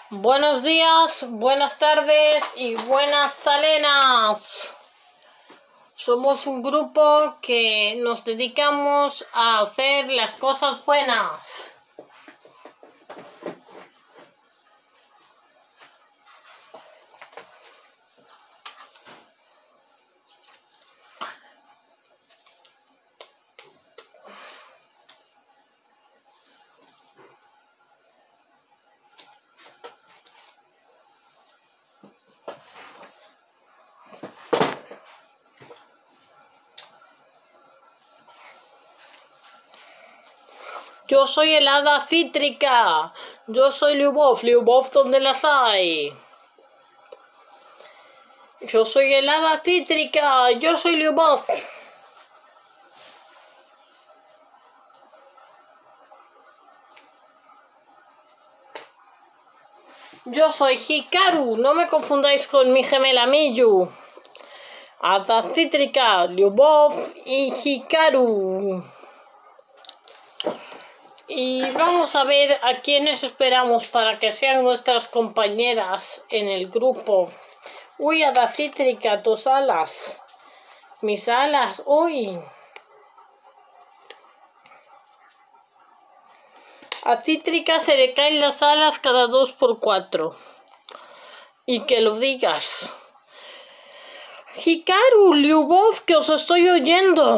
Buenos días, buenas tardes y buenas salenas. Somos un grupo que nos dedicamos a hacer las cosas buenas. Yo soy el hada cítrica. Yo soy Lyubov donde las hay. Yo soy el hada cítrica. Yo soy Lyubov. Yo soy Hikaru. No me confundáis con mi gemela Miyu. Hada cítrica, Lyubov y Hikaru. Y vamos a ver a quiénes esperamos para que sean nuestras compañeras en el grupo. Uy, hada cítrica, tus alas. Mis alas, uy. A cítrica se le caen las alas cada 2×4. Y que lo digas. Hikaru, Lyubov, que os estoy oyendo.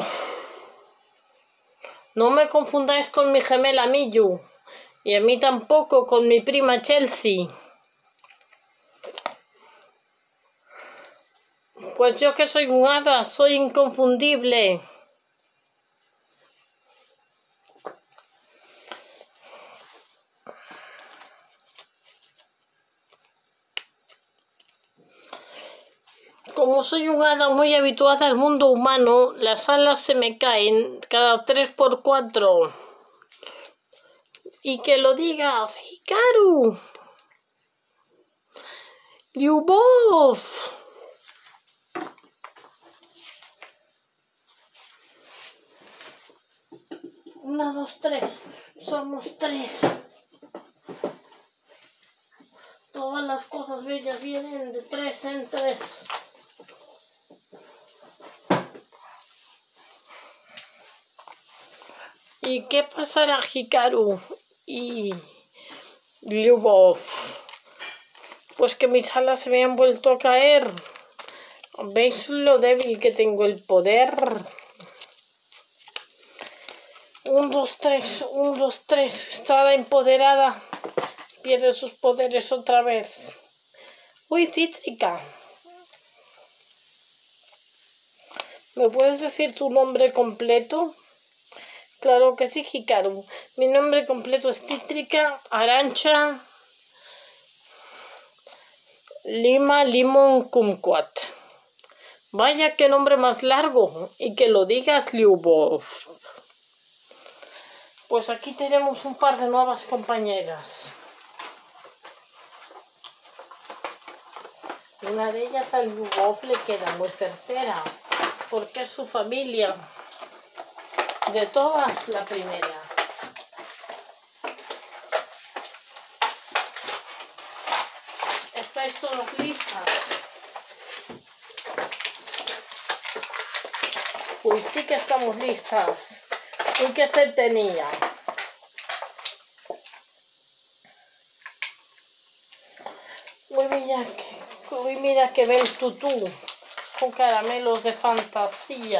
No me confundáis con mi gemela Miyu. Y a mí tampoco con mi prima Chelsea. Pues yo que soy un hada, soy inconfundible. Como soy un hada muy habituada al mundo humano, las alas se me caen cada 3×4. Y que lo digas, Hikaru, Lyubov. 1, 2, 3. Somos 3. Todas las cosas bellas vienen de 3 en 3. ¿Y qué pasará, Hikaru y Lyubov? Pues que mis alas se me han vuelto a caer. ¿Veis lo débil que tengo el poder? 1, 2, 3, 1, 2, 3. Está empoderada. Pierde sus poderes otra vez. Uy, cítrica. ¿Me puedes decir tu nombre completo? Claro que sí, Hikaru. Mi nombre completo es Cítrica Arancha Lima Limón Kumquat. Vaya, qué nombre más largo. Y que lo digas, Lyubov. Pues aquí tenemos un par de nuevas compañeras. Una de ellas a Lyubov le queda muy certera, porque es su familia. De todas, la primera. ¿Estáis todos listas? Pues sí que estamos listas. ¿Y qué se tenía? Uy, mira que ve el tutú con caramelos de fantasía.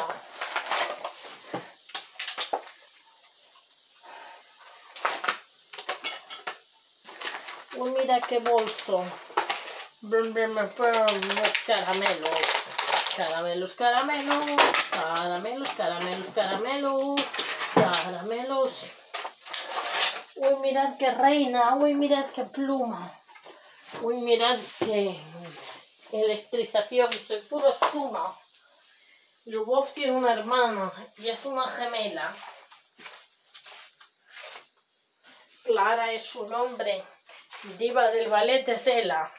Uy, mira qué bolso. Caramelos. Caramelos, caramelos. Caramelos, caramelos, caramelos. Caramelos. Uy, mirad qué reina. Uy, mirad qué pluma. Uy, mirad qué electrización. Soy puro espuma. Lyubov tiene una hermana y es una gemela. Clara es su nombre. Diva del ballet es ella.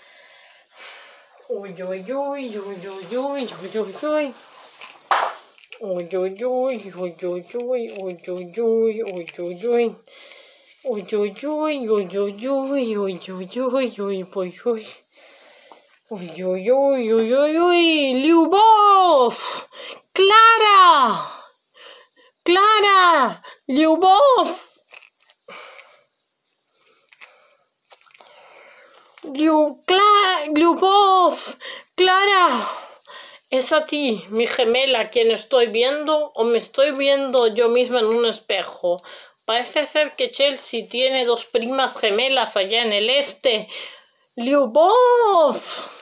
Uy, uy, uy, uy, uy, uy, uy, uy, uy. Uy, uy, uy, uy, uy, uy, uy, uy, uy, uy, uy, uy. Uy, uy, uy, uy, uy, uy, uy, uy, uy, uy, uy, uy. Uy, uy, uy, uy, uy, uy, Lyubov, Clara, Clara, Lyubov, Lyubov, Clara. ¿Es a ti, mi gemela, quien estoy viendo o me estoy viendo yo misma en un espejo? Parece ser que Chelsea tiene dos primas gemelas allá en el este. Lyubov,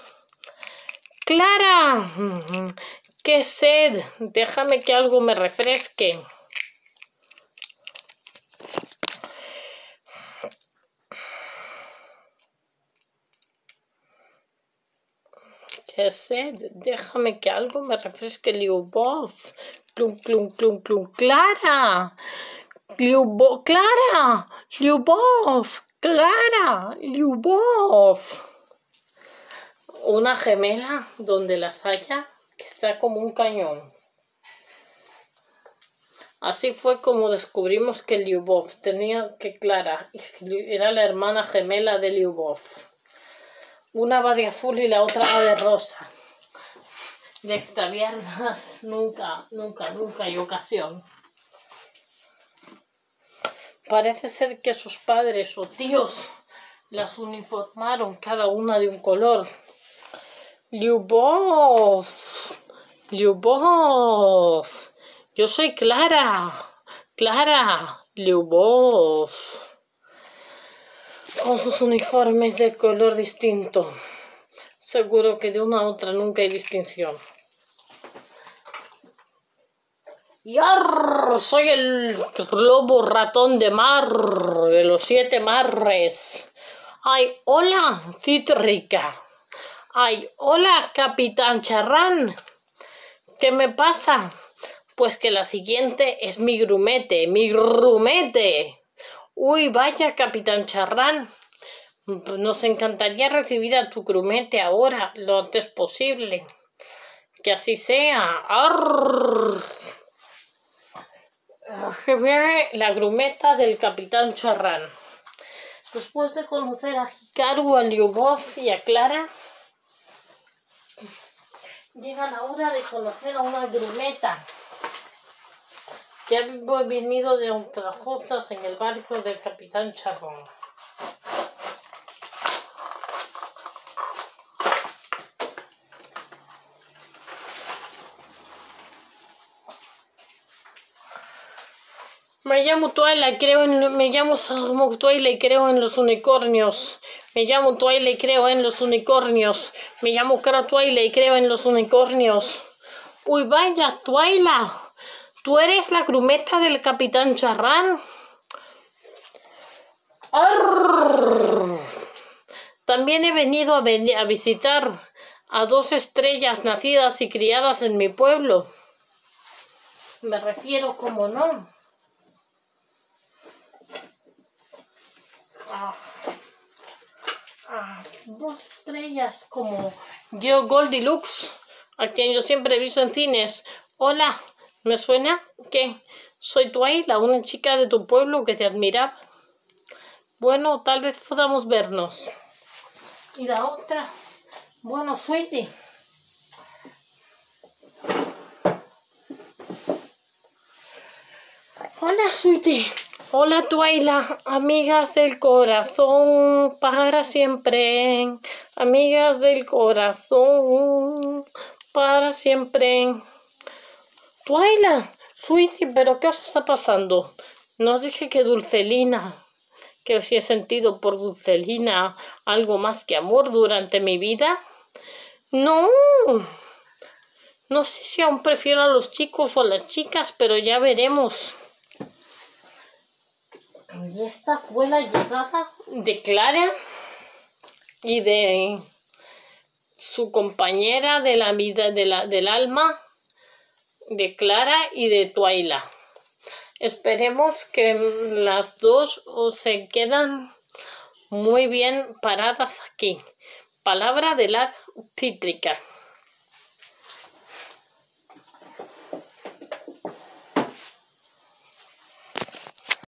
Clara, qué sed, déjame que algo me refresque. Qué sed, déjame que algo me refresque, Lyubov. Clum, clum, clum, clum, Clara. Lyubov, Clara, Lyubov, Clara, Lyubov. Una gemela donde las haya, que está como un cañón. Así fue como descubrimos que Lyubov tenía que Clara era la hermana gemela de Lyubov. Una va de azul y la otra va de rosa. De extraviarlas nunca, nunca, nunca hay ocasión. Parece ser que sus padres o tíos las uniformaron cada una de un color. Lyubov, Lyubov, yo soy Clara, Clara, Lyubov, con sus uniformes de color distinto. Seguro que de una a otra nunca hay distinción. ¡Yar! Soy el lobo ratón de mar, de los 7 mares. ¡Ay, hola, Cítrica! ¡Ay, hola, Capitán Charrán! ¿Qué me pasa? Pues que la siguiente es mi grumete, ¡mi grumete! ¡Uy, vaya, Capitán Charrán! Nos encantaría recibir a tu grumete ahora, lo antes posible. Que así sea. ¡Arr! Que viene la grumeta del Capitán Charrán. Después de conocer a Hikaru, a Lyubov y a Clara, llega la hora de conocer a una grumeta que ha venido de ultrajotas en el barco del Capitán Charrán. Me llamo Twyla y creo en los unicornios. Me llamo Twyla y creo en los unicornios. Me llamo Cara Twyla y creo en los unicornios. Uy, vaya, Twyla. ¿Tú eres la grumeta del Capitán Charrán? ¡Arr! También he venido a visitar a 2 estrellas nacidas y criadas en mi pueblo. Me refiero, como no, a 2 estrellas como yo, Goldilocks, a quien yo siempre he visto en cines. Hola, ¿me suena? ¿Qué? Soy Twyla, una chica de tu pueblo que te admiraba. Bueno, tal vez podamos vernos. Y la otra, bueno, Sweetie. Hola, Sweetie. Hola, Twyla, amigas del corazón para siempre, amigas del corazón para siempre. Twyla, Sweetie, ¿pero qué os está pasando? Nos dije que Dulcelina, que si he sentido por Dulcelina algo más que amor durante mi vida. No, no sé si aún prefiero a los chicos o a las chicas, pero ya veremos. Y esta fue la llegada de Clara y de su compañera de la vida del alma, de Clara y de Twyla. Esperemos que las dos se quedan muy bien paradas aquí. Palabra de la Cítrica.